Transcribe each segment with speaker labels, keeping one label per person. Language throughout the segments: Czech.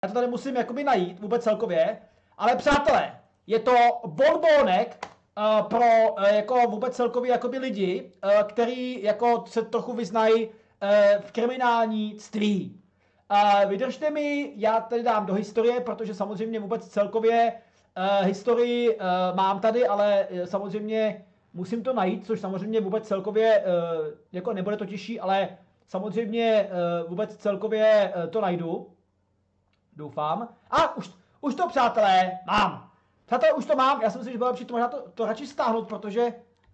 Speaker 1: Já to tady musím jakoby najít vůbec celkově, ale přátelé, je to bonbónek pro jako vůbec celkově jakoby lidi, který jako se trochu vyznají v kriminálnictví. Vydržte mi, já tady dám do historie, protože samozřejmě vůbec celkově historii mám tady, ale samozřejmě musím to najít, což samozřejmě vůbec celkově jako nebude to těžší, ale samozřejmě vůbec celkově to najdu. Doufám. A už to, přátelé, mám. Přátelé, už to mám. Já jsem si, že bylo lepší to možná to radši stáhnout, protože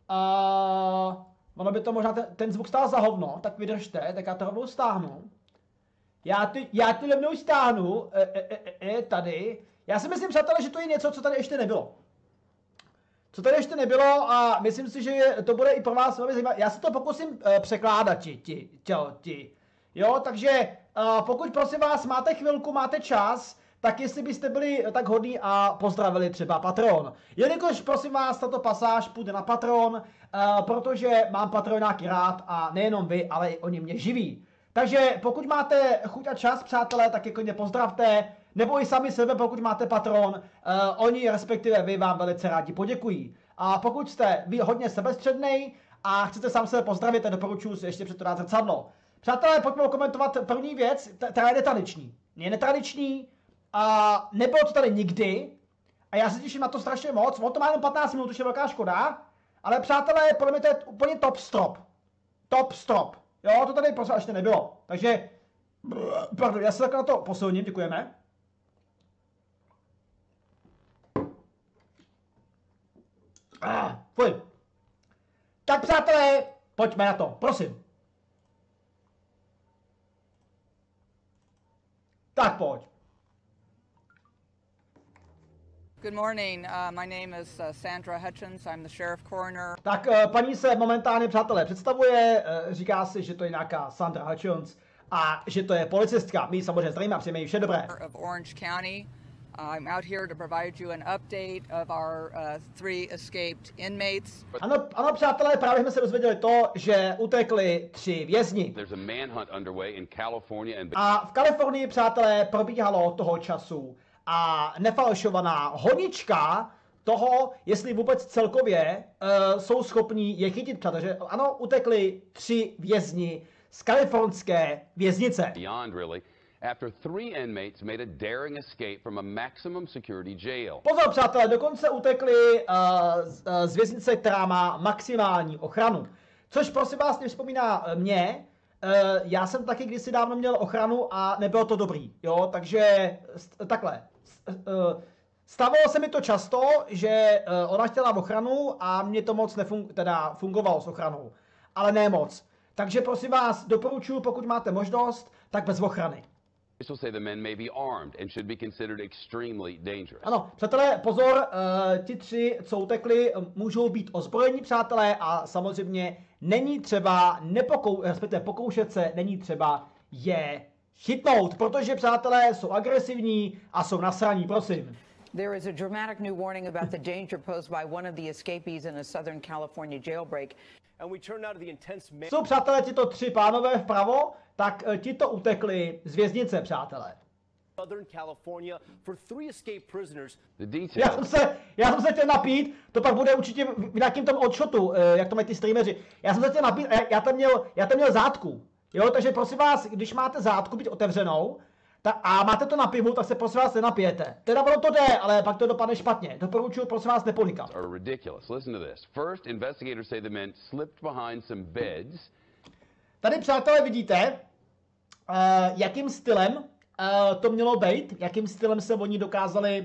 Speaker 1: ono by to možná ten zvuk stál za hovno, tak vydržte, tak já to rovnou stáhnu. Já ty rovnou stáhnu, tady. Já si myslím, přátelé, že to je něco, co tady ještě nebylo. Co tady ještě nebylo a myslím si, že to bude i pro vás velmi zajímavé. Já se to pokusím překládat ti. Jo, takže pokud prosím vás máte chvilku, máte čas, tak jestli byste byli tak hodní a pozdravili třeba Patreon. Jelikož prosím vás, tato pasáž půjde na Patreon, protože mám Patreonáky rád a nejenom vy, ale i oni mě živí. Takže pokud máte chuť a čas, přátelé, tak jako mě pozdravte, nebo i sami sebe, pokud máte Patreon, oni, respektive vy, vám velice rádi poděkují. A pokud jste vy hodně sebestřednej a chcete sám sebe pozdravit, tak doporučuji si ještě před to dát zrcadlo. Přátelé, pojďme komentovat první věc, která je netradiční. Je netradiční a nebylo to tady nikdy a já se těším na to strašně moc. On to má jenom 15 minut, už je velká škoda, ale přátelé, podle mě to je úplně top strop. Top strop. Jo, to tady prostě ještě nebylo. Takže, pardon, já se takhle na to posilním, děkujeme. Fuj. Tak přátelé, pojďme na to, prosím. Tak pojď.
Speaker 2: Good morning. My name is Sandra Hutchins. I'm the sheriff coroner.
Speaker 1: Tak paní se momentálně, přátelé, představuje, říká si, že to je nějaká Sandra Hutchins a že to je policistka. My samozřejmě zdravíme a přejeme jí vše dobré.
Speaker 2: Of Orange County. I'm out here to provide you an update of our 3 escaped inmates.
Speaker 1: Ano, přátelé, právě jsme se dozvěděli to, že utekli 3 vězni.
Speaker 3: There's a manhunt underway in California and
Speaker 1: A v Kalifornii, přátelé, probíhalo toho času a nefalšovaná honička toho, jestli vůbec celkově jsou schopní je chytit, protože ano, utekli 3 vězni z kalifornské věznice.
Speaker 3: beyond really after 3 inmates made a daring escape from a maximum security jail.
Speaker 1: Pozor, přátelé, dokonce utekli z věznice, která má maximální ochranu. Což prosím vás mě vzpomíná mě. Já jsem taky kdysi dávno měl ochranu a nebylo to dobrý, jo, takže takhle. Stávalo se mi to často, že ona chtěla ochranu a mě to moc fungovalo s ochranou, ale ne moc. Takže prosím vás, doporučuji, pokud máte možnost, tak bez ochrany.
Speaker 3: Officials say the men may be armed and should be considered extremely dangerous.
Speaker 1: Ano, přátelé, pozor, ti 3, co utekli, můžou být ozbrojení, přátelé, a samozřejmě není třeba respektive pokoušet se, není třeba je chytnout, protože, přátelé, jsou agresivní a jsou nasraní, prosím.
Speaker 4: There is a dramatic new warning about the danger posed by one of the escapees in a Southern California jailbreak.
Speaker 5: And we turn now to the intense
Speaker 1: Jsou, přátelé, tito 3 pánové vpravo, tak tito utekli z věznice, přátelé.
Speaker 5: Southern California for 3 escaped prisoners.
Speaker 3: The details.
Speaker 1: Já jsem se chtěl napít, to pak bude určitě v nějakém tom odshotu, jak to mají ty streameři. Já jsem se chtěl napít, já tam měl zátku. Jo, takže prosím vás, když máte zátku být otevřenou, a máte to na pivu, tak se prosím vás nenapijete. Teda ono to jde, ale pak to dopadne špatně. Doporučuji, prosím vás, nepodnikat.
Speaker 3: Are ridiculous. Listen to this. First, investigators say the men slipped behind some beds.
Speaker 1: Tady, přátelé, vidíte, jakým stylem to mělo být, jakým stylem se oni dokázali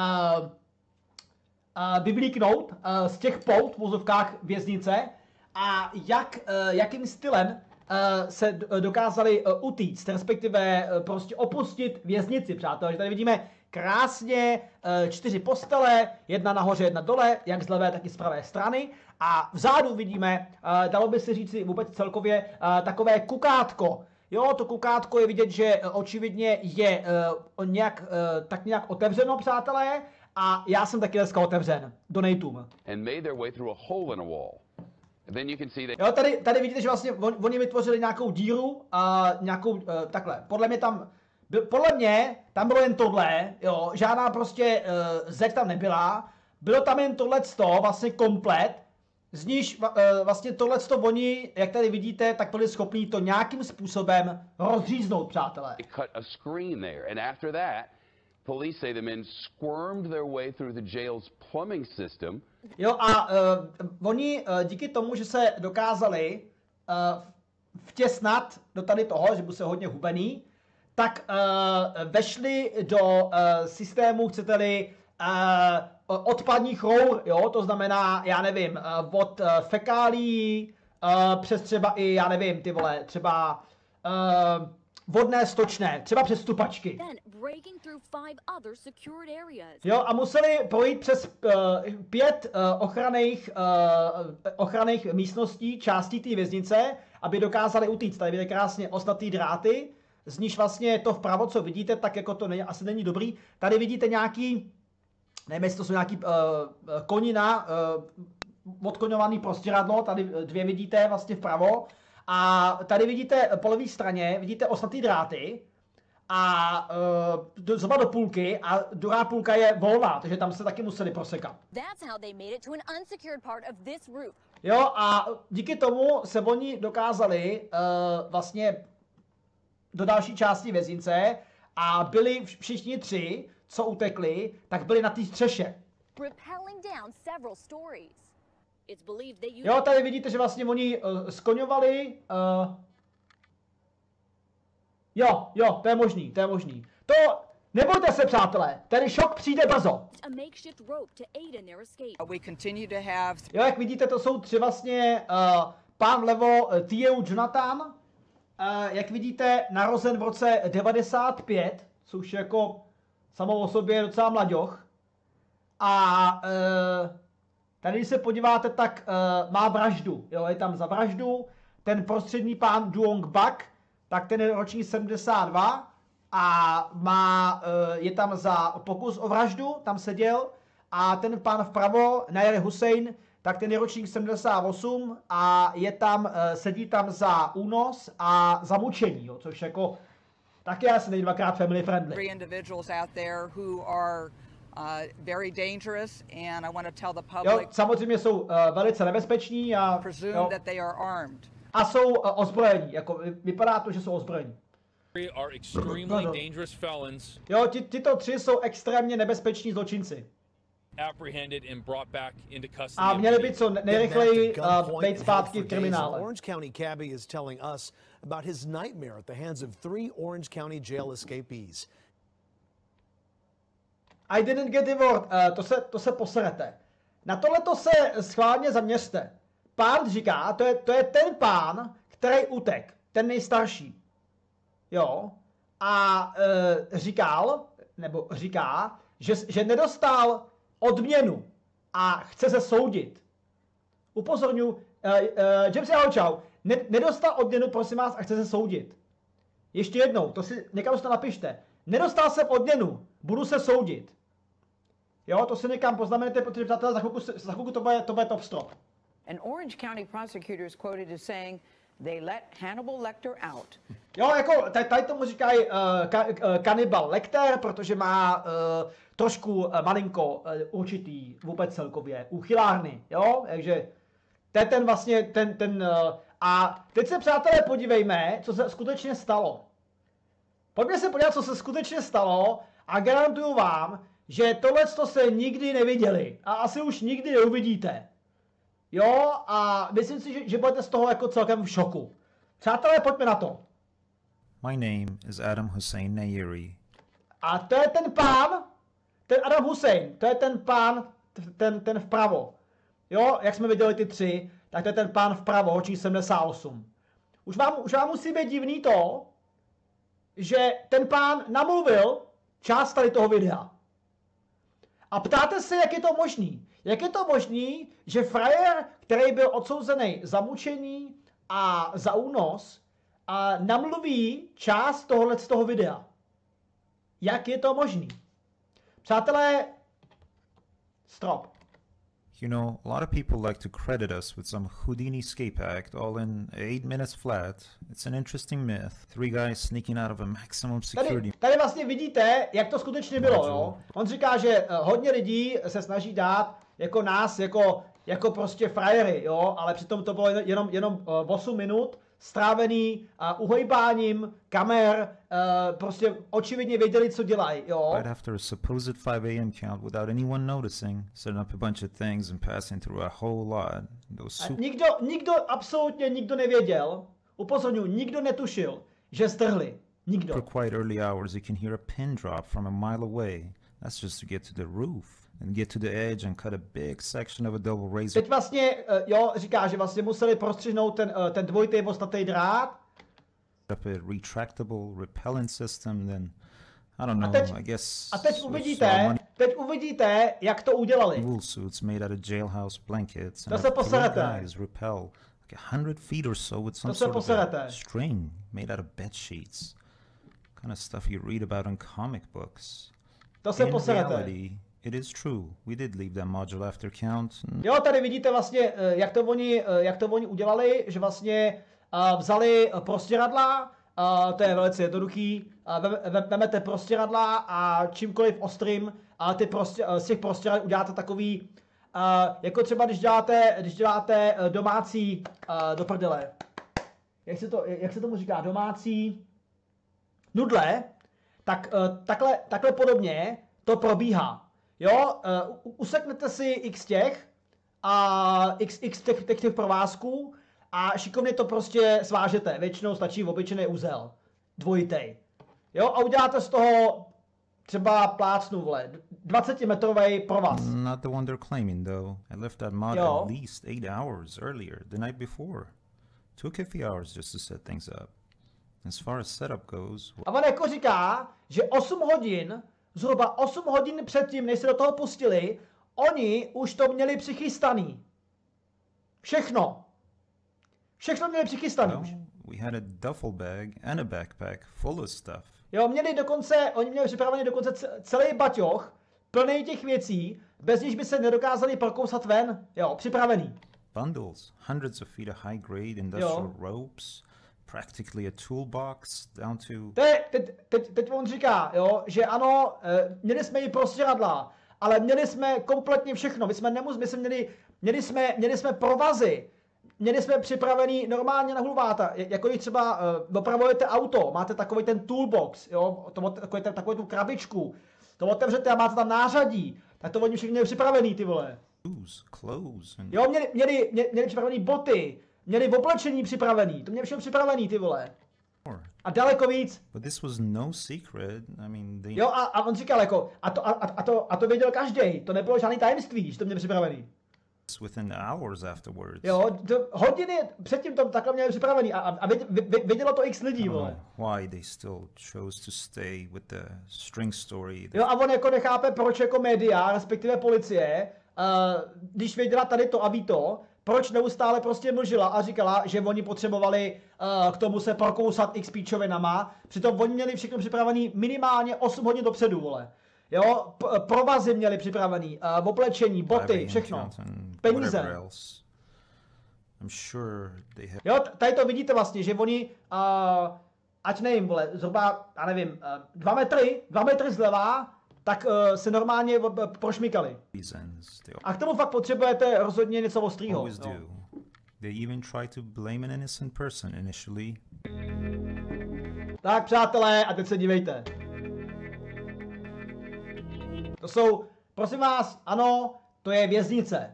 Speaker 1: vyvlíknout z těch pout v vozovkách věznice a jakým stylem se dokázali utíct, respektive prostě opustit věznici, přátelé. Tady vidíme krásně 4 postele, jedna nahoře, jedna dole, jak z levé, tak i z pravé strany. A vzadu vidíme, dalo by se říci vůbec celkově, takové kukátko. Jo, to kukátko je vidět, že očividně je tak nějak otevřeno, přátelé, a já jsem taky dneska otevřen. Donatům.
Speaker 3: And made their way through a hole in a wall. And then you can see
Speaker 1: Jo, tady vidíte, že vlastně oni vytvořili nějakou díru a nějakou takhle. Podle mě tam Podle mě tam bylo jen tohle, jo, žádná prostě zeď tam nebyla, bylo tam jen tohleto, vlastně komplet, z níž vlastně tohleto oni, jak tady vidíte, tak byli schopní to nějakým způsobem rozříznout, přátelé.
Speaker 3: Cut a screen there, and after that, police say the men squirmed their way through the jail's plumbing system.
Speaker 1: Jo, a oni díky tomu, že se dokázali vtěsnat do tady toho, že byl se hodně hubený, tak vešli do systému, chcete-li, odpadních rour, jo, to znamená, já nevím, od fekálí přes třeba i, já nevím, ty vole, třeba vodné stočné, třeba přes stupačky. Jo, a museli projít přes 5 ochranných místností, částí té věznice, aby dokázali utíct. Tady vidíte krásně osnatý dráty, z níž vlastně to vpravo, co vidíte, tak jako to asi není dobrý. Tady vidíte nějaký, nevím, jestli to jsou nějaký konina, odkoňovaný prostěradlo, tady 2 vidíte vlastně vpravo. A tady vidíte po levé straně, vidíte osnatý dráty a zhruba do půlky a druhá půlka je volná, takže tam se taky museli prosekat. Jo, a díky tomu se oni dokázali vlastně do další části věznice a byli všichni 3, co utekli, tak byli na té střeše. Jo, tady vidíte, že vlastně oni skloňovali. Jo, to je možný, to je možný. To, nebojte se, přátelé, ten šok přijde brzo. Jo, jak vidíte, to jsou 3 vlastně, pán vlevo, Theo Jonathan, jak vidíte, narozen v roce 95, což jako samo o sobě docela mlaďoch. A tady, když se podíváte, tak má vraždu, jo, je tam za vraždu. Ten prostřední pán Duong Bak, tak ten je ročník 72 a je tam za pokus o vraždu, tam seděl. A ten pán vpravo, Nair Hussein, tak ten je ročník 78 a sedí tam za únos a za mučení, jo, což jako taky asi není dvakrát family friendly.
Speaker 2: Very dangerous, and I want to tell the public.
Speaker 1: Jo, samozřejmě jsou velice nebezpeční a
Speaker 2: presume that they are armed.
Speaker 1: A jsou ozbrojení, jako vypadá to, že jsou ozbrojení.
Speaker 6: Are extremely dangerous felons.
Speaker 1: Jo, tito 3 jsou extrémně nebezpeční zločinci.
Speaker 6: Apprehended and brought back into custody.
Speaker 1: A měli by co nejrychleji být zpátky v kriminále.
Speaker 7: Orange County cabbie is telling us about his nightmare at the hands of 3 Orange County jail escapees.
Speaker 1: I didn't get the word. To se poserete. Na tohleto se schválně zaměřte. Pán říká, to je ten pán, který utek, ten nejstarší. Jo. A říká, že nedostal odměnu a chce se soudit. Upozorňuji, James, ahoj, čau. Nedostal odměnu, prosím vás, a chce se soudit. Ještě jednou, někam si to napište. Nedostal jsem odměnu, budu se soudit. Jo, to si někam poznamenete, protože přátelé, za chvilku to bude top stop.
Speaker 4: An Orange County prosecutor is quoted as saying they let Hannibal Lecter out.
Speaker 1: Jo, jako tady tomu říkají Cannibal Lecter, protože má trošku malinko určitý vůbec celkově úchylárny, jo, takže to je ten vlastně, a teď se, přátelé, podívejme, co se skutečně stalo. Pojďme se podívat, co se skutečně stalo a garantuju vám, že tohleto se nikdy neviděli a asi už nikdy neuvidíte. Jo, a myslím si, že budete z toho jako celkem v šoku. Přátelé, pojďme na to.
Speaker 8: My name is Adam Hussein Nayeri.
Speaker 1: A to je ten pán, ten Adam Hussein, to je ten pán, ten vpravo. Jo, jak jsme viděli ty 3, tak to je ten pán vpravo, ročník 78. Už vám musí být divný to, že ten pán namluvil část tady toho videa. A ptáte se, jak je to možný? Jak je to možný, že frajer, který byl odsouzený za mučení a za únos, a namluví část tohohle z toho videa? Jak je to možný? Přátelé, strop.
Speaker 8: You know, a lot of people like to credit us with some Houdini escape act all in 8 minutes flat. It's an interesting myth. 3 guys sneaking out of a maximum security.
Speaker 1: Tady vlastně vidíte, jak to skutečně bylo, jo. On říká, že hodně lidí se snaží dát jako nás, jako prostě frajery, jo, ale přitom to bylo jenom 8 minut strávený uhojbáním kamer, prostě očividně věděli, co dělají, jo.
Speaker 8: Right after a supposed 5 a.m. count without anyone noticing, setting up a bunch of things and passing through a whole lot.
Speaker 1: Absolutně nikdo nevěděl, upozorňuji, nikdo netušil, že strhli. Nikdo.
Speaker 8: For quite early hours, you can hear a pin drop from a mile away. That's just to get to the roof and get to the edge and cut a big section of a double razor.
Speaker 1: Teď vlastně, jo, říká, že vlastně museli prostřihnout ten dvojitý ostnatý drát.
Speaker 8: Up a retractable repellent system, then I don't know, I guess.
Speaker 1: A teď uvidíte, jak to udělali.
Speaker 8: Wool suits made out of jailhouse blankets
Speaker 1: To se poserete.
Speaker 8: guys repel like 100 feet or so with some sort of a string made out of bed sheets. Kind of stuff you read about in comic books.
Speaker 1: To se
Speaker 8: In
Speaker 1: poserete.
Speaker 8: reality, it is true. We did leave that module after count.
Speaker 1: Jo, tady vidíte vlastně, jak to oni udělali, že vlastně vzali prostěradla, to je velice jednoduchý, vemete prostěradla a čímkoliv ostrým z těch prostěradel uděláte takový, jako třeba když děláte domácí, do prdele, jak se tomu říká, domácí nudle, tak takhle podobně to probíhá. Jo, useknete si x těch provázků a šikovně to prostě svážete. Většinou stačí obyčejný uzel. Dvojitej. Jo, a uděláte z toho třeba plácnu, vole, 20-metrový provaz.
Speaker 8: Not the one they're claiming, though. I left that mod at least 8 hours earlier, the night before. Took a few hours just to set things up. As far as setup goes...
Speaker 1: A on jako říká, že 8 hodin, zhruba 8 hodin předtím, než se do toho pustili, oni už to měli přichystaný. Všechno. Všechno měli přichystaný už.
Speaker 8: We had a duffel bag and a backpack full of stuff.
Speaker 1: Jo, oni měli připravený dokonce celý baťoch, plný těch věcí, bez nich by se nedokázali prokousat ven. Jo, připravený.
Speaker 8: Bundles, hundreds of feet of high-grade industrial ropes, practically a toolbox down to...
Speaker 1: Teď on říká, jo, že ano, měli jsme i prostěradla, ale měli jsme kompletně všechno. Měli jsme provazy, měli jsme připravený normálně na hulváta, jako když třeba dopravujete auto, máte takový ten toolbox, jo, takovou tu krabičku, to otevřete a máte tam nářadí, tak to oni všichni měli připravený, ty vole. Jo, měli připravený boty, měli oblečení připravený, to měli všechno připravený, ty vole. A daleko víc.
Speaker 8: But this was no secret. I mean,
Speaker 1: Jo, a on říkal jako, a to věděl každý, to nebylo žádný tajemství, že to měli připravený.
Speaker 8: Within hours afterwards.
Speaker 1: Jo, hodiny předtím to takhle měli připravený a vědělo to x lidí, vole.
Speaker 8: Why they still chose to stay with the string story.
Speaker 1: Jo, a on jako nechápe, proč jako média, respektive policie, když věděla tady to a ví to, proč neustále prostě mlžila a říkala, že oni potřebovali k tomu se prokousat x píčovinama, přitom oni měli všechno připravený minimálně 8 hodin dopředu, vole. Jo, provazy měli připravený, oblečení, boty, všechno. Peníze. Jo, tady to vidíte vlastně, že oni, ať nevím, vole, zhruba, já nevím, 2 metry zleva, tak se normálně prošmykali. A k tomu fakt potřebujete rozhodně něco ostrýho.
Speaker 8: They even try to blame an innocent person initially.
Speaker 1: Tak přátelé, a teď se dívejte. To jsou, prosím vás, ano, to je věznice.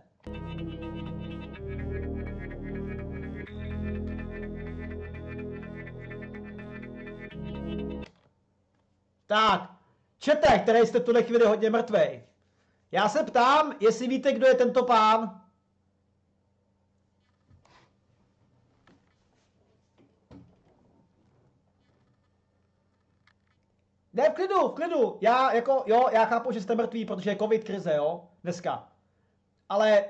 Speaker 1: Tak, čete, který jste v tuhle chvíli hodně mrtvej. Já se ptám, jestli víte, kdo je tento pán? Ne, v klidu. Já chápu, že jste mrtví, protože je covid krize, jo, dneska. Ale...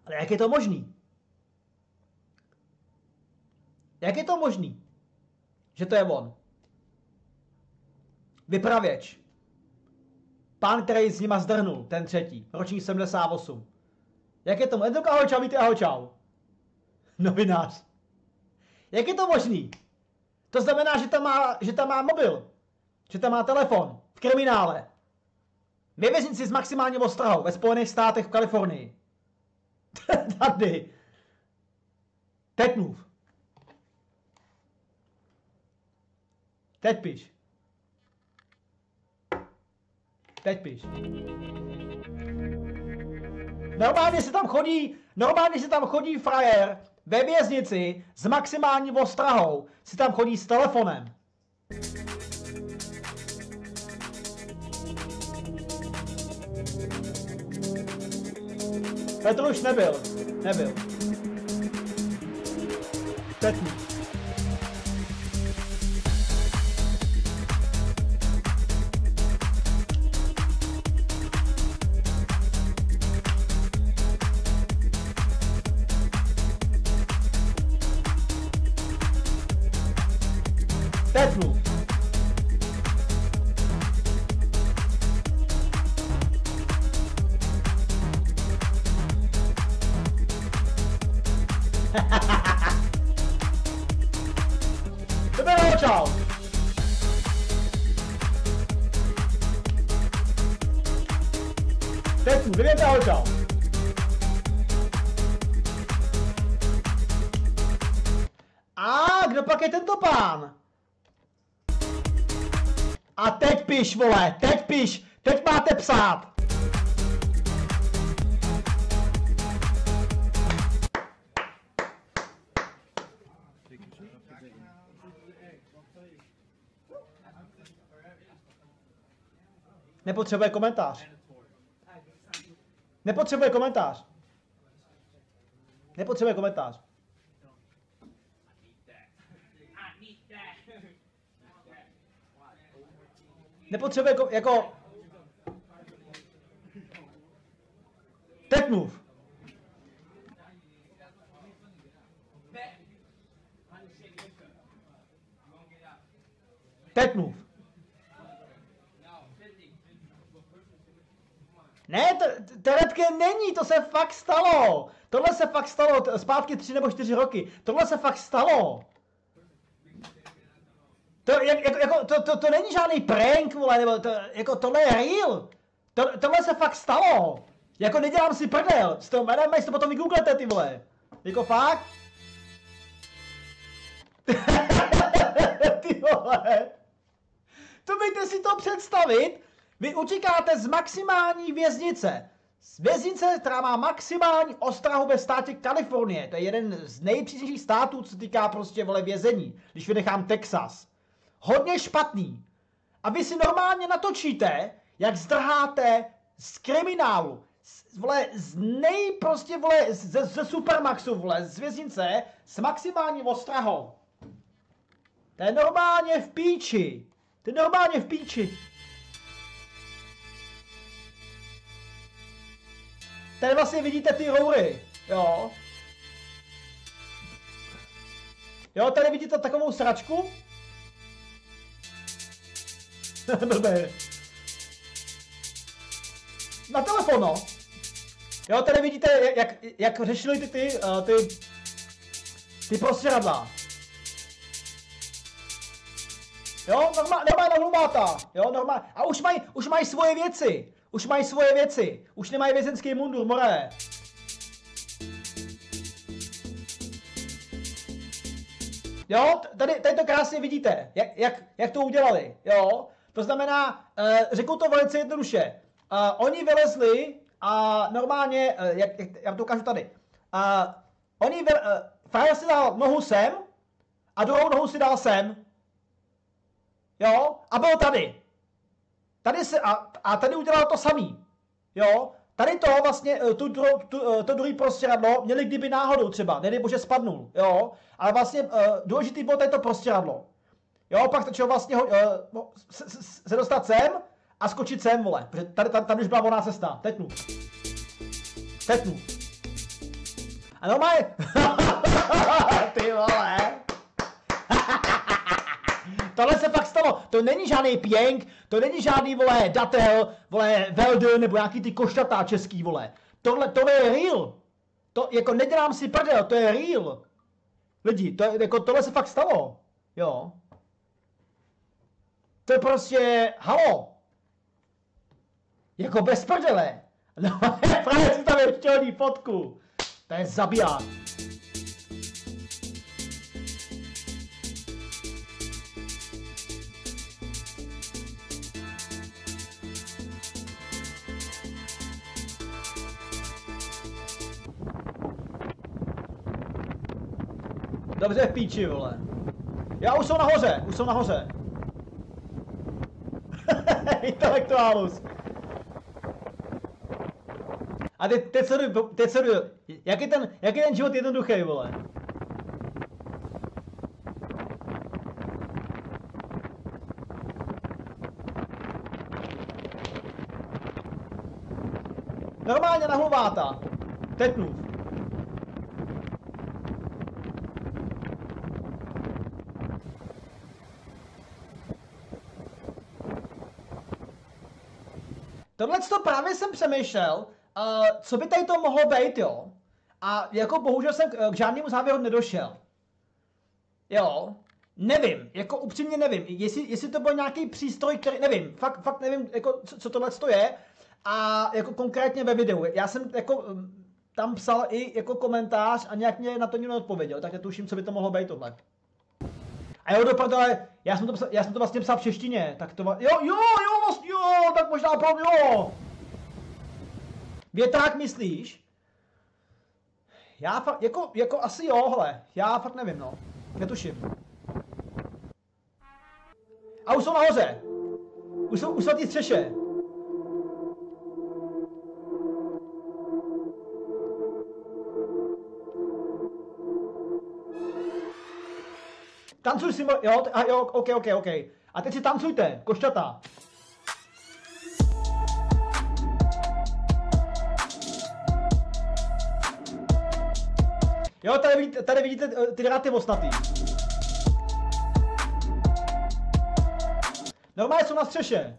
Speaker 1: Ale jak je to možný? Jak je to možný, že to je on? Vypravěč. Pán, který s nima zdrhnul, ten třetí, ročník 78. Jak je to? Jen ahoj čau, víte, ahoj čau. Novinář. Jak je to možný? To znamená, že tam má mobil. Že tam má telefon. V kriminále. Ve věznici s maximální ostrahou ve Spojených státech v Kalifornii. Tady. Teď mluv. Teď piš. Teď piš. Normálně se tam chodí frajer ve věznici s maximální ostrahou. Si tam chodí s telefonem. Petr už nebyl. Teď mluv. Petru. Tebe čau. Petru, kde čau. A kdo pak je tento pán? A teď piš, vole, teď piš, teď máte psát. Nepotřebuje komentář. Nepotřebuje komentář. Nepotřebuje jako... Teď mluv. Teď mluv. Ne, teretky není, to se fakt stalo. Tohle se fakt stalo, zpátky 3 nebo 4 roky. Tohle se fakt stalo. To není žádný prank, vole, nebo tohle je real. Tohle se fakt stalo. Jako nedělám si prdel. S tom jménem to potom vygooglete, ty vole. Jako fakt? Ty vole. To můžete si to představit. Vy utíkáte z maximální věznice. Z věznice, která má maximální ostrahu ve státě Kalifornie. To je jeden z nejpřísnějších států, co týká prostě, vole, vězení. Když vynechám Texas. Hodně špatný. A vy si normálně natočíte, jak zdrháte z kriminálu. Ze Supermaxu, vole, z věznice s maximální ostrahou. To je normálně v píči. Tady vlastně vidíte ty roury, jo. Jo, tady vidíte takovou sračku. Blbé. Na telefon, no. Jo, tady vidíte, jak řešili ty prostěradla. Jo, normálně hlubáta. Jo, normálně. A už mají svoje věci. Už nemají vězenský mundur, more. Jo, tady to krásně vidíte, jak to udělali, jo. To znamená, řeknu to velice jednoduše. Oni vylezli a normálně, já to ukážu tady. Frajer si dal nohu sem a druhou nohu si dal sem. Jo, a byl tady. Tady udělal to samý. Jo, tady to vlastně, to druhý prostěradlo měli kdyby náhodou třeba, nedej bože spadnul, jo. Ale vlastně důležitý bylo tady to prostěradlo. Jo, pak stačilo vlastně se dostat sem a skočit sem, vole. Protože tady už byla volná cesta. Teď mluv. A normálně... Ty vole. Tohle se fakt stalo, to není žádný pěnk, to není žádný, vole, datel, vole, Velden, nebo nějaký ty koštatá český, vole. Tohle je real. To, jako nedělám si prdel, to je real. Lidi, tohle se fakt stalo. Jo. To je prostě, halo. Jako bez prdele. No, právě si tam ještě hodí fotku. To je zabiják. Dobře v píči, vole. Já už jsou nahoře, Intelektuálus. A teď sleduj, jak je ten život jednoduchý, vole. Normálně na hlaváta. Tetnův. Tohleto právě jsem přemýšlel, co by tady to mohlo být, jo. A jako bohužel jsem k žádnému závěru nedošel. Jo. Nevím, jako upřímně nevím, jestli to byl nějaký přístroj, který, nevím, fakt nevím, jako, co tohleto je. A jako konkrétně ve videu, já jsem jako tam psal i jako komentář a nějak mě na to někdo odpověděl, tak netuším, co by to mohlo být tohle. A jo, dopad, ale já jsem to vlastně psal v češtině, tak to vlastně, jo, tak možná opravdu jo. Větrák myslíš? Já fakt, jako asi jo, hele, já fakt nevím, no, netuším. A už jsou nahoře, už jsou na té střeše. Tancuj si, jo, ok. A teď si tancujte, košťata. Jo, tady vidíte ty dráty osnatý. Normálně jsou na střeše.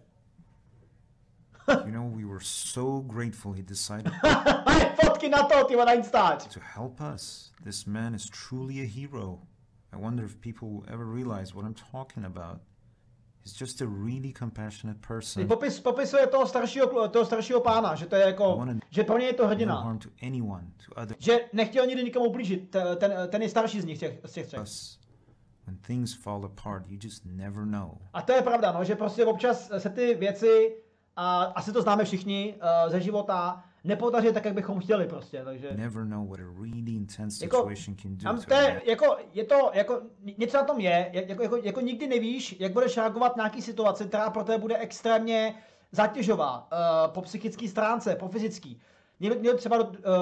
Speaker 8: You know, we were so grateful he decided
Speaker 1: Fotky na to, ty na Instač.
Speaker 8: to help us. This man is truly a hero. I wonder if people ever realize what I'm talking about. He's just a really compassionate person.
Speaker 1: Popisuje toho staršího pána, že to je jako, že pro něj je to
Speaker 8: No
Speaker 1: hrdina.
Speaker 8: harm to anyone, to others.
Speaker 1: Že nechtěl nikdy nikomu ublížit, ten je starší z těch třech.
Speaker 8: When things fall apart, you just never know.
Speaker 1: A to je pravda, no, že prostě občas se ty věci, a asi to známe všichni ze života, nepodaří tak, jak bychom chtěli prostě, takže...
Speaker 8: Never know what a really intense
Speaker 1: Jako,
Speaker 8: situation can do to
Speaker 1: to je,
Speaker 8: a man.
Speaker 1: je to, něco na tom je, jako nikdy nevíš, jak budeš reagovat na nějaký situaci, která pro tebe bude extrémně zátěžová, po psychické stránce, po fyzický. Někdo třeba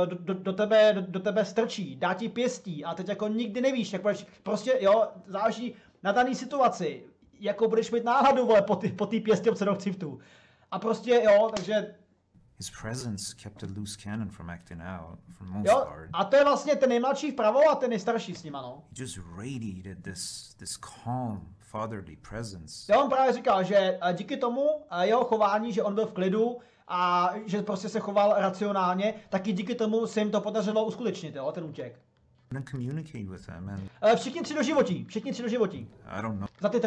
Speaker 1: do tebe strčí, dá ti pěstí a teď jako nikdy nevíš, jak budeš, prostě jo, záleží na dané situaci, jakou budeš mít náladu, vole, po té pěstě do ksiftů. A prostě jo, takže...
Speaker 8: His presence kept a loose cannon from acting out for most
Speaker 1: Jo,
Speaker 8: part.
Speaker 1: a to je vlastně ten nejmladší vpravo a ten nejstarší s nima, no.
Speaker 8: He just radiated this calm, fatherly presence.
Speaker 1: Jo, on právě říkal, že díky tomu jeho chování, že on byl v klidu a že prostě se choval racionálně, taky díky tomu se jim to podařilo uskutečnit, jo, ten útěk.
Speaker 8: And communicate with them and
Speaker 1: Všichni tři do životí.
Speaker 8: I don't know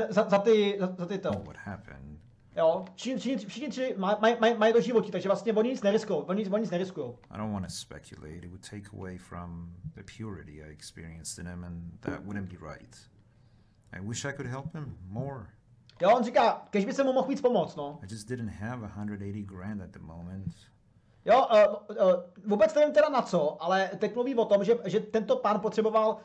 Speaker 1: Za ty to.
Speaker 8: what happened.
Speaker 1: Jo, všichni tři mají do životí, takže vlastně oni nic neriskujou.
Speaker 8: I don't want to speculate. It would take away from the purity I experienced in him, and that wouldn't be right. I wish I could help him more.
Speaker 1: Jo, on říká, kež by se mu mohl víc pomoct, no.
Speaker 8: I just didn't have 180 grand at the moment.
Speaker 1: Jo, vůbec nevím teda na co, ale teď mluví o tom, že tento pán potřeboval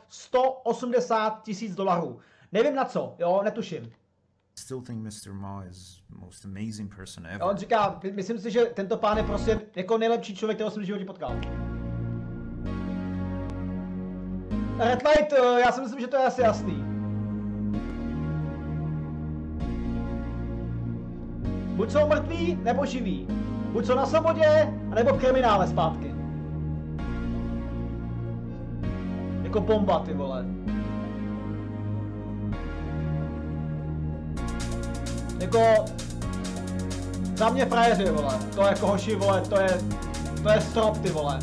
Speaker 1: $180,000. Nevím na co, jo, netuším.
Speaker 8: I still think Mr. Ma is the most amazing person ever.
Speaker 1: On říká, myslím si, že tento pán je prostě jako nejlepší člověk, kterého jsem v životě potkal. Red Light, já si myslím, že to je asi jasný. Buď jsou mrtví, nebo živí. Buď jsou na svobodě, nebo v kriminále zpátky. Jako bomba, ty vole. Jako... Za mě frajeři, vole. To jako hoši, vole, to je strop, ty vole.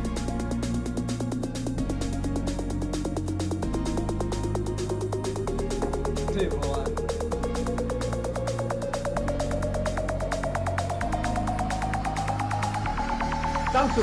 Speaker 1: Ty vole. Tancu.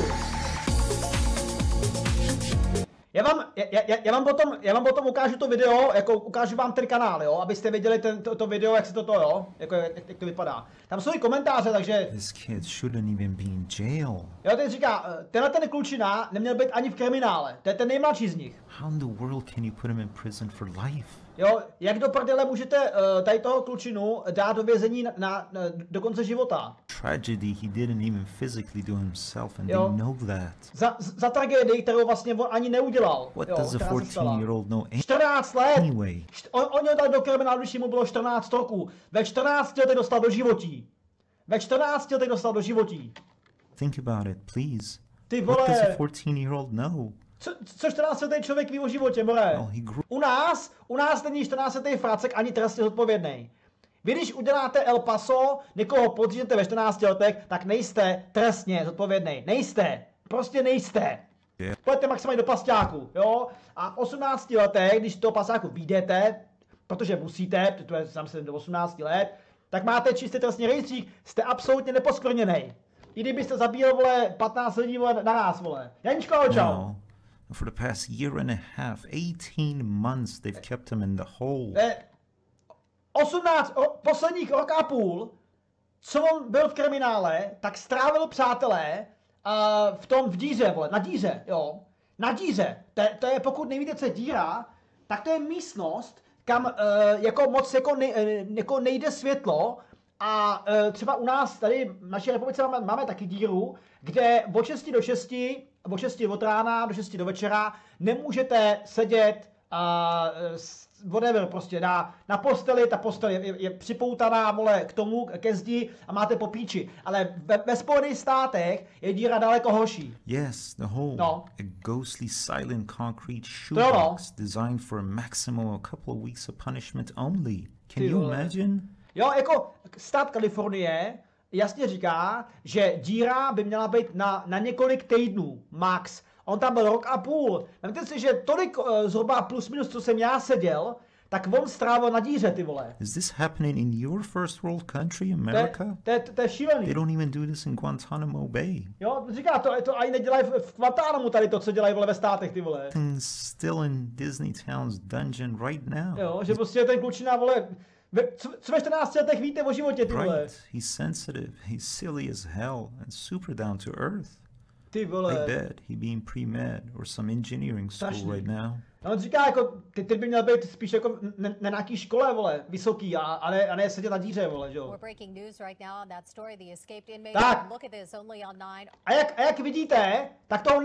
Speaker 1: Já vám potom ukážu to video, jako ukážu vám ten kanál, jo, abyste viděli to video, jak se to jo, jako jak to vypadá. Tam jsou i komentáře, takže...
Speaker 8: This kid shouldn't even be in jail.
Speaker 1: Jo, teď říká, tenhle ten klučina neměl být ani v kriminále, to je ten nejmladší z nich.
Speaker 8: How in the world can you put him in prison for life?
Speaker 1: Jo, jak do prdele můžete tady toho klučinu dát do vězení do konce života?
Speaker 8: Tragedy he didn't even physically do himself and
Speaker 1: Jo.
Speaker 8: they know that.
Speaker 1: Za tragédii, kterou vlastně on ani neudělal.
Speaker 8: What
Speaker 1: jo,
Speaker 8: does a 14-year-old know
Speaker 1: 14 let!
Speaker 8: anyway?
Speaker 1: On ho dal do kriminálu, když mu bylo 14 roků. Ve 14 letech dostal do životí. Ve 14 letech dostal do životí.
Speaker 8: Think about it, please.
Speaker 1: Ty
Speaker 8: What does a
Speaker 1: vole,
Speaker 8: 14-year-old know?
Speaker 1: co 14 letý člověk ví o životě, more?
Speaker 8: Well, he grew
Speaker 1: U nás není 14 letý fracek ani trestně zodpovědný. Vy když uděláte El Paso, někoho podřížete ve 14 letech, tak nejste trestně zodpovědný. Nejste. Prostě nejste.
Speaker 8: Yeah.
Speaker 1: Pojďte maximálně do pasťáku, jo? A v 18 letech, když toho pasťáku vyjdete, protože musíte, protože jsem se do 18 let, tak máte čistý trestní rejstřík, jste absolutně neposkvrněnej. I kdybyste zabíjel, vole, 15 lidí, vole, naraz, vole. Janíčko, čau.
Speaker 8: now. For the past year and a half, 18 months, they've kept him in the hole.
Speaker 1: 18, posledních rok a půl, co on byl v kriminále, tak strávil, přátelé, v díře, vole, na díře, jo. Na díře. To je, pokud nevíte, co je díra, tak to je místnost, kam jako moc jako nejde světlo a třeba u nás tady v naší republice máme taky díru, kde od 6 do 6, od 6 od rána do 6 do večera nemůžete sedět whatever, prostě na posteli, ta postel je připoutaná, vole, k tomu, ke zdi a máte po píči. Ale ve Spojených státech je díra daleko horší.
Speaker 8: Yes, the hole.
Speaker 1: No.
Speaker 8: A ghostly silent concrete
Speaker 1: no.
Speaker 8: shoebox designed for a maximum of a couple of weeks of punishment only. Can
Speaker 1: Ty
Speaker 8: you
Speaker 1: vole.
Speaker 8: imagine?
Speaker 1: Jo, jako stát Kalifornie jasně říká, že díra by měla být na několik týdnů, max. On tam byl rok a půl. Vemte si, že tolik zhruba plus minus, co jsem já seděl, tak on strávil na díře, ty vole.
Speaker 8: Is this happening in your first world country, America?
Speaker 1: To je šílený.
Speaker 8: They don't even do this in Guantanamo Bay.
Speaker 1: Jo, říká, to ani nedělají v Guantánamu tady to, co dělají, vole, ve státech, ty vole.
Speaker 8: Things still in Disney Town's dungeon right now.
Speaker 1: Jo, že prostě ten klučina, vole, co ve 14 letech víte o životě, ty vole.
Speaker 8: Right, he's sensitive, he's silly as hell, and super down to earth.
Speaker 1: Ty vole.
Speaker 8: I bet he be in pre-med or some engineering school
Speaker 1: Strašný.
Speaker 8: right now.
Speaker 1: No, on říká, jako, ty by měl být spíš jako na nějaký škole, vole, vysoký, a ne sedět na díře, vole, že jo.
Speaker 9: We're breaking news right now on that story. The escaped inmate.
Speaker 1: Tak.
Speaker 9: Look at this, only on 9.
Speaker 1: A jak vidíte, tak toho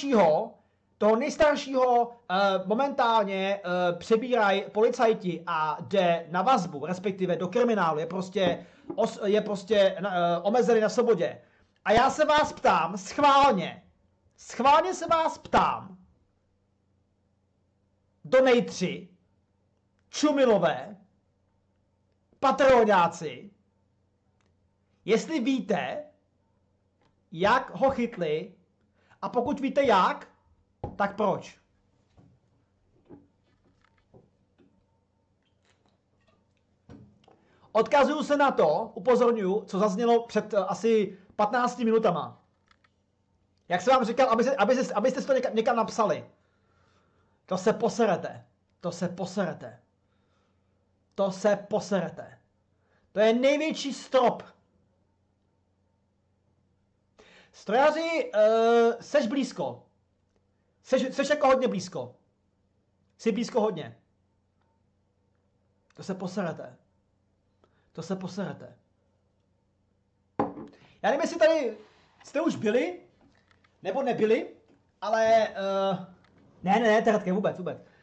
Speaker 1: nejstaršího momentálně přebírají policajti a jde na vazbu, respektive do kriminálu, je prostě omezený na svobodě. A já se vás ptám, schválně se vás ptám, Donate 3, Čumilové, Patreonáci, jestli víte, jak ho chytli, a pokud víte jak, tak proč? Odkazuju se na to, upozorňuji, co zaznělo před asi 15 minutama. Jak jsem vám říkal, abyste si to někam napsali. To se poserete. To je největší strop. Strojaři, seš blízko. Seš jako hodně blízko. Jsi blízko hodně. To se poserete. Já nevím, jestli tady jste už byli, nebo nebyli, ale ne, Teretke, vůbec.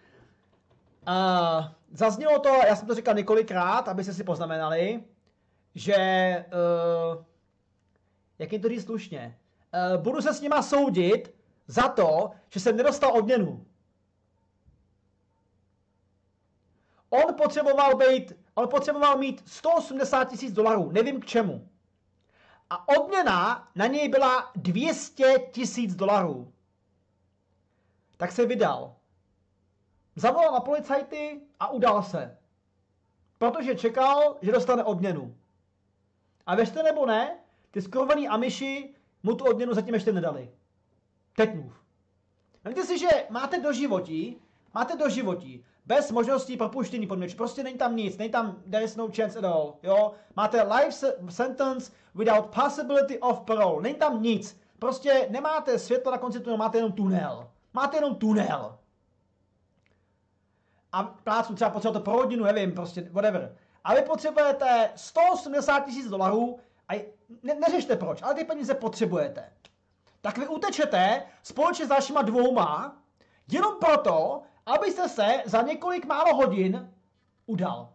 Speaker 1: Zaznělo to, já jsem to říkal několikrát, abyste si poznamenali, že, jak jim to říct slušně, budu se s nima soudit za to, že jsem nedostal odměnu. On potřeboval mít $180 000, nevím k čemu. A odměna na něj byla $200 000. Tak se vydal. Zavolal na policajty a udal se. Protože čekal, že dostane odměnu. A věřte nebo ne, ty skurvený Amiši mu tu odměnu zatím ještě nedali. Teď mluv. Víte si, že máte doživotí, bez možností propuštění podmínky. Prostě není tam nic, není tam, there is no chance at all, jo. Máte life sentence without possibility of parole. Není tam nic. Prostě nemáte světlo na konci tunelu, máte jenom tunel. Máte jenom tunel. A plácu třeba potřebujete pro rodinu, nevím, prostě whatever. A vy potřebujete $180 000 a neřešte proč, ale ty peníze potřebujete. Tak vy utečete společně s dalšíma dvouma, jenom proto, abyste se za několik málo hodin udal.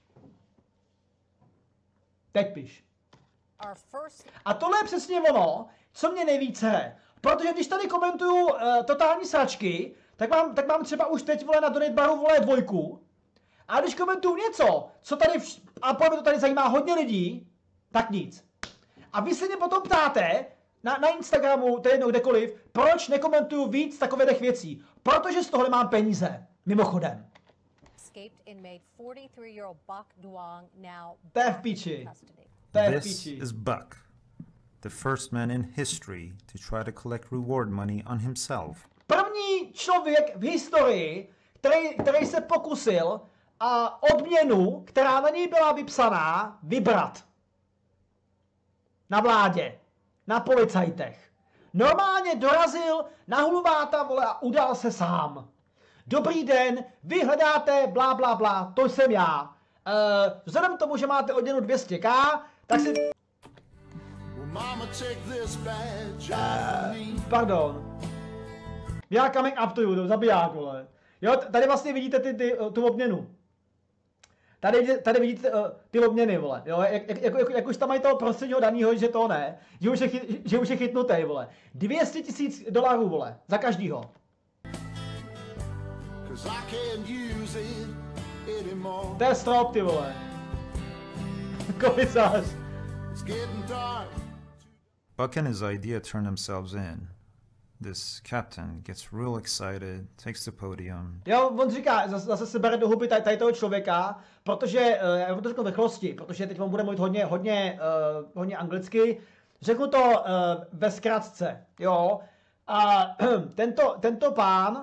Speaker 1: Teď piš. A tohle je přesně ono, co mě nejvíce hraje. Protože když tady komentuju totální sračky, tak mám třeba už teď vole na donate baru vole 2. A když komentuju něco, co tady, a podle mě to tady zajímá hodně lidí, tak nic. A vy se mě potom ptáte, na Instagramu, to je jednou kdekoliv, proč nekomentuju víc takových věcí? Protože z tohle mám peníze. Mimochodem. To je v píči.
Speaker 8: This is Buck, the first man in history to try to collect reward money on himself.
Speaker 1: První člověk v historii, který se pokusil odměnu, která na něj byla vypsaná, vybrat. Na vládě. Na policajtech. Normálně dorazil na hulváta, vole, a udal se sám. Dobrý den, vy hledáte blá, blá, blá, to jsem já. Vzhledem k tomu, že máte odměnu 200k, tak si... Pardon. Já coming up to you, zabiják, vole. Jo, tady vlastně vidíte tu odměnu. Tady vidíte ty odměny, vole, jo, jak už tam mají toho prostředního danýho, že to ne, že už je chytnutý, vole. $200 000, vole, za každýho. To je strop, ty vole. Komisář.
Speaker 8: Buck and his idea turn themselves in. This captain gets real excited, takes the podium.
Speaker 1: Jo, on říká, zase se bere do huby tady toho člověka, protože, já to řeknu ve rychlosti, protože teď on bude mluvit hodně anglicky. Řeknu to ve zkratce, jo. A tento pán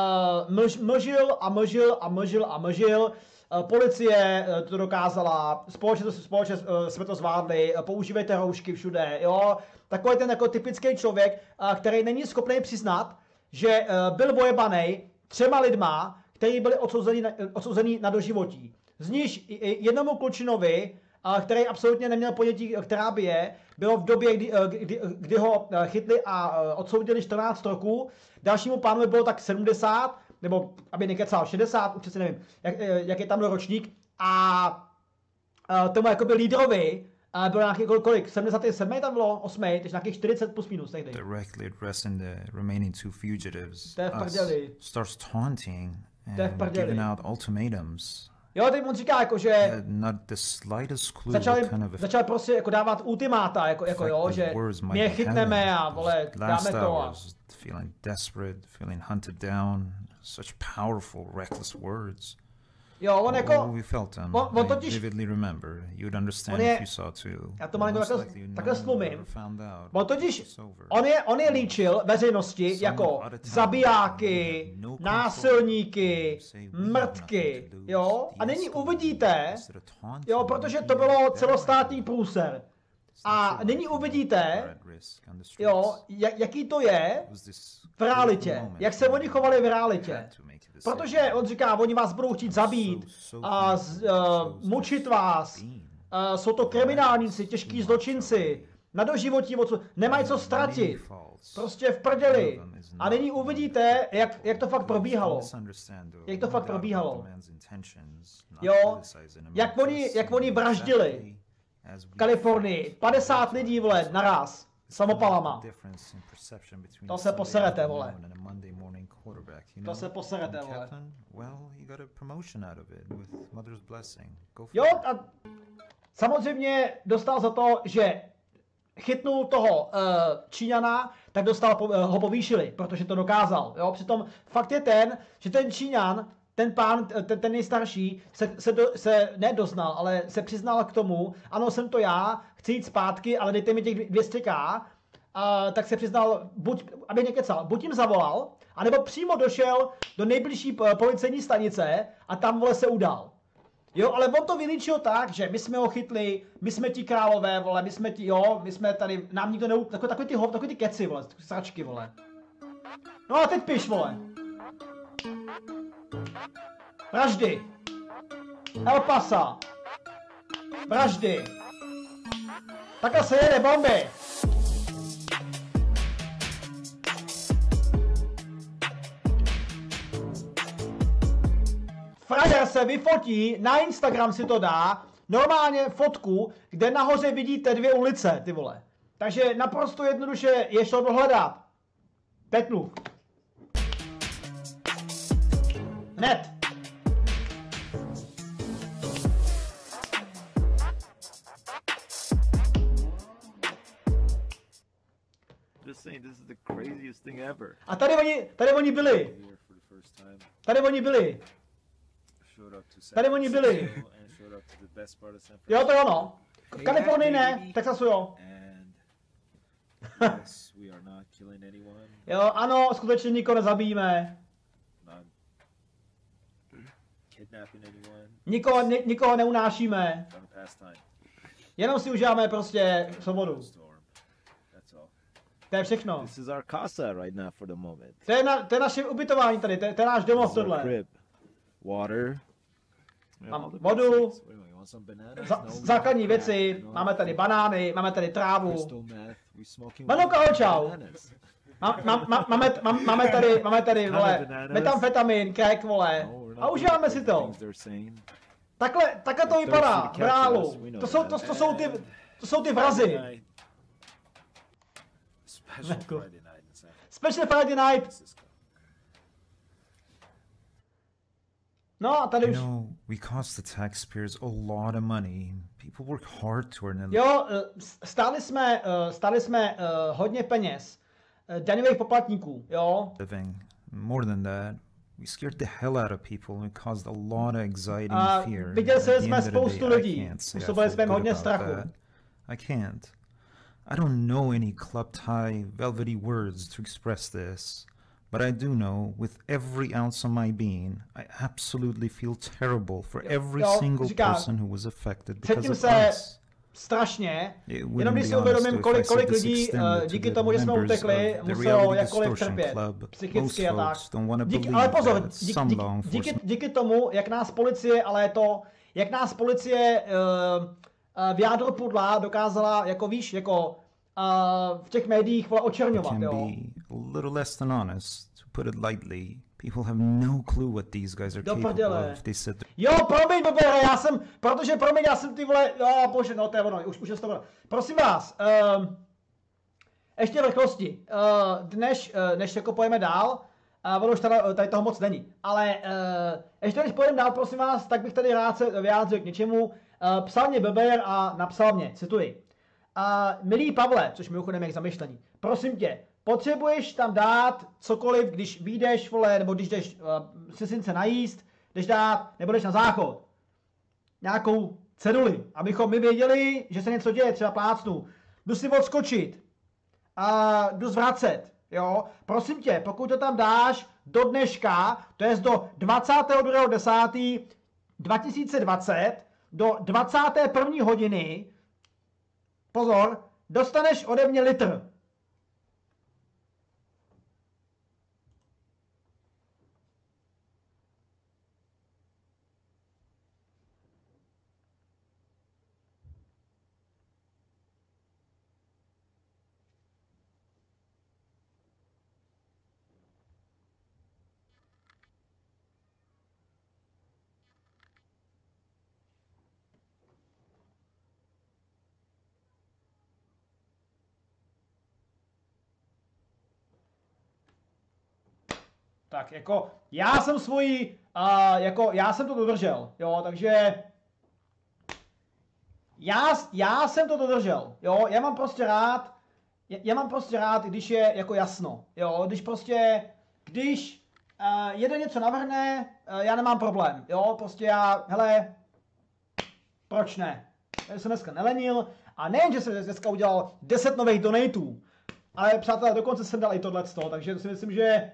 Speaker 1: mlžil. Policie to dokázala, společně jsme to zvládli, používejte roušky všude, jo. Takový ten jako typický člověk, který není schopný přiznat, že byl vojebanej 3 lidma, kteří byli odsouzení na doživotí. Z níž jednomu klučinovi, který absolutně neměl ponětí, která by je, bylo v době, kdy ho chytli a odsoudili 14 roků, dalšímu pánovi bylo tak 70, nebo aby nekecal 60, už přesně nevím, jak je tam ročník, a tomu jakoby lídrovi bylo nějaký kolik, 77 tam bylo, 8, takže nějakých 40 plus minus tehdy.
Speaker 8: Directly addressing the remaining 2 fugitives, starts taunting and giving out ultimatums.
Speaker 1: Jo, teď on říká jako, že
Speaker 8: not the slightest clue
Speaker 1: začal prostě jako dávat ultimáta, jako jo, že my je chytneme a vole, dáme to a...
Speaker 8: Feeling desperate, feeling hunted down, such powerful, reckless words.
Speaker 1: Jo, on jako...
Speaker 8: we felt them. On totiž... I vividly remember. You'd understand if you saw too.
Speaker 1: Já to malinko takhle slumím. On totiž... On je líčil veřejnosti jako zabijáky, násilníky, mrtky, jo? A nyní uvidíte, jo, protože to bylo celostátní průser. A nyní uvidíte, jo, jaký to je v realitě, jak se oni chovali v realitě. Protože on říká, oni vás budou chtít zabít, a mučit vás, jsou to kriminálníci, těžký zločinci, na doživotí, nemají co ztratit, prostě v prdeli. A nyní uvidíte, jak to fakt probíhalo. Jak to fakt probíhalo. Jo, jak oni vraždili v Kalifornii, 50 lidí, vole, naraz. Samopalama. To se poserete, vole. To se poserete, vole. Jo, a samozřejmě dostal za to, že chytnul toho Číňana, tak ho povýšili, protože to dokázal. Jo? Přitom fakt je ten, že ten Číňan, ten pán, ten nejstarší, se nedoznal, ale se přiznal k tomu, ano, jsem to já, chci jít zpátky, ale dejte mi těch 200k, tak se přiznal, aby nekecal, buď jim zavolal, anebo přímo došel do nejbližší policejní stanice a tam, vole, se udal. Jo, ale on to vylíčil tak, že my jsme ho chytli, my jsme ti králové, vole, my jsme tady, nám nikdo takový ty keci, vole, sračky, vole. No a teď piš, vole. Vraždy. El Pasa. Vraždy. Takhle se jede bomby. Frajer se vyfotí, na Instagram si to dá, normálně fotku, kde nahoře vidíte 2 ulice, ty vole. Takže naprosto jednoduše je šlo dohledat. Petnu. Hned.
Speaker 10: Just saying, this is the craziest thing ever.
Speaker 1: A tady oni byli. Tady oni byli. Tady oni byli. Jo, to je ono. V Kalifornii ne, Texasu jo. Jo, ano, skutečně nikoho nezabijíme. Nikoho neunášíme. Jenom si užíváme prostě svobodu. To je všechno. To je naše ubytování tady, to je náš domov tohle. Mám vodu, základní věci, máme tady banány, máme tady trávu. Manuka, čau. Máme tady, vole, metamfetamin, crack, vole. A užíváme si to. Takhle to vypadá v reálu. To jsou ty vrazy. Special Friday night. No, a tady už...
Speaker 8: we cost the taxpayers a lot of money. People work hard to earn it.
Speaker 1: Jo, stáli jsme hodně peněz. Daňových poplatníků, jo.
Speaker 8: Living. More than that, we scared the hell out of people and caused a lot of anxiety and fear.
Speaker 1: Viděli jsme spoustu lidí. Způsobili jsme jim hodně strachu.
Speaker 8: I can't. I don't know any club tie, velvety words to express this. But I do know, with every ounce of my being, I absolutely feel terrible for every single person who was affected because of us.
Speaker 1: Strašně, jenom když si uvědomím, kolik lidí díky tomu, že jsme utekli, muselo jakkoliv trpět, psychicky a tak. Ale pozor, díky tomu, jak nás policie, jak nás policie v jádru pudla dokázala, jako víš, jako v těch médiích očerňovat, jo.
Speaker 8: Little less than honest, to put it lightly. People have no clue what these guys are capable of. They said
Speaker 1: jo, promiň, Bobere, já jsem ty vole, bože, no to je ono, už je to ono. Prosím vás, ještě v rychlosti, než jako pojeme dál, ono už tady toho moc není, ale ještě než pojeme dál, prosím vás, tak bych tady rád se vyjádřil k něčemu. Psal mě Beber a napsal mě, cituji. Milý Pavle, což mimochodem je k zamyšlení, prosím tě, potřebuješ tam dát cokoliv, když vyjdeš, vole, nebo když jdeš sisince najíst, jdeš dát, nebo jdeš na záchod. Nějakou ceduli, abychom my věděli, že se něco děje, třeba plácnu. Jdu si odskočit a jdu zvracet, jo. Prosím tě, pokud to tam dáš do dneška, to je do 22.10.2020, do 21. hodiny, pozor, dostaneš ode mě litr. Tak jako, já jsem svoji, jako, já jsem to dodržel, jo, takže... Já jsem to dodržel, jo, já mám prostě rád, když je jako jasno, jo, když jeden něco navrhne, já nemám problém, jo, prostě já, hele, proč ne? Já jsem dneska nelenil a nejen, že jsem dneska udělal 10 nových donatů, ale přátelé, dokonce jsem dal i tohleto, takže to si myslím, že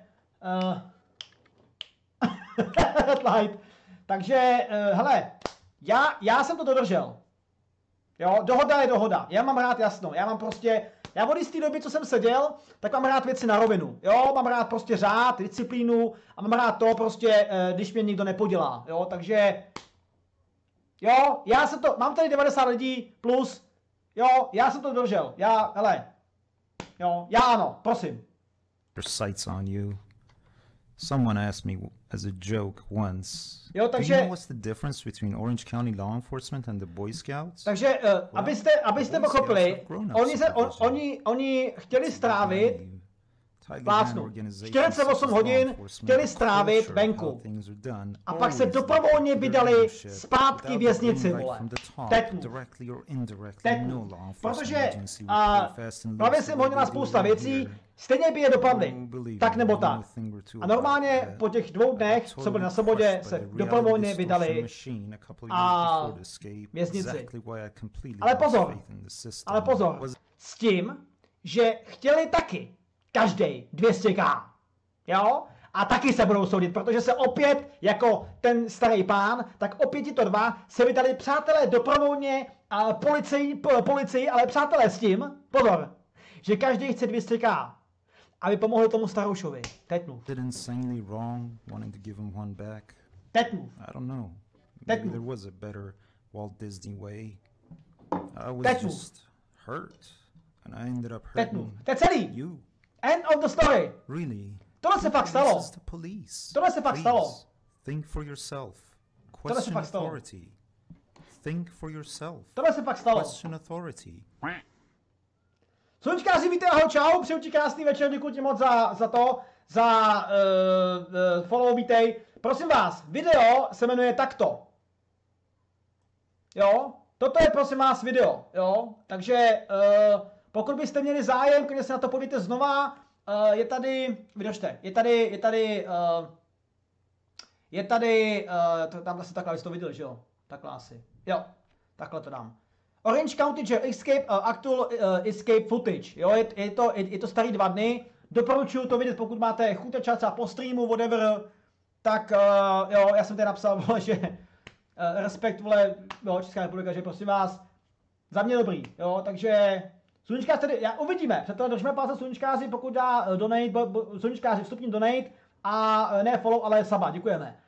Speaker 1: takže, hele, já jsem to dodržel. Jo, dohoda je dohoda. Já mám rád jasno. Já od jistý doby, co jsem seděl, tak mám rád věci na rovinu. Jo, mám rád prostě řád, disciplínu a mám rád to prostě, když mě nikdo nepodělá. Jo, takže, jo, mám tady 90 lidí plus, jo, já jsem to dodržel. Hele, jo, já ano, prosím.
Speaker 8: Your sights on you. Someone asked me as a joke once.
Speaker 1: Jo,
Speaker 8: Do you know what's the difference between Orange County law enforcement and the Boy Scouts?
Speaker 1: Takže, abyste pochopili, oni chtěli strávit, plásnu, 48 hodin chtěli strávit venku. A pak se dobrovolně vydali zpátky věznici, vole. Tetnu. Protože právě jsem hodila spousta věcí, stejně by je dopadly, tak nebo tak. A normálně po těch 2 dnech, co byli na svobodě, se dobrovolně vydali a věznici. Ale pozor, s tím, že chtěli taky každej 200k, jo? A taky se budou soudit, protože se opět, jako ten starý pán, tak opět tito dva se vydali, přátelé, dobrovolně policii, ale přátelé s tím, pozor, že každý chce 200k, aby pomohli tomu staroušovi. Tetnu. Tetnu.
Speaker 8: I don't know. Maybe there was a better Walt Disney way. I was just hurt, and I ended up hurting
Speaker 1: to je celý.
Speaker 8: You.
Speaker 1: End of the story.
Speaker 8: Really?
Speaker 1: Tohle se fakt stalo.
Speaker 8: This is the police.
Speaker 1: Tohle se fakt stalo.
Speaker 8: Think for yourself. Question authority. Think for yourself.
Speaker 1: Tohle se fakt stalo.
Speaker 8: Question authority.
Speaker 1: Sluníčkáři, víte, ahoj, čau, přeju ti krásný večer, děkuji ti moc za follow, vítej. Prosím vás, video se jmenuje takto. Jo, toto je prosím vás video, jo, takže pokud byste měli zájem, když se na to podíváte znova, je tady, vydržte, tam asi takhle, jsi to viděl, že jo, takhle asi, jo, takhle to dám. Orange County Jail Escape, actual escape footage, jo, je to starý 2 dny, doporučuji to vidět, pokud máte chuť třeba po streamu, whatever, tak jo, já jsem tady napsal, vole, že respekt, vole, jo, Česká republika, že prosím vás, za mě dobrý, jo, takže sluníčkáři tedy, uvidíme, přátelé, držíme palce sluníčkáři, pokud dá donate, sluníčkáři vstupní donate a ne follow, ale saba, děkujeme.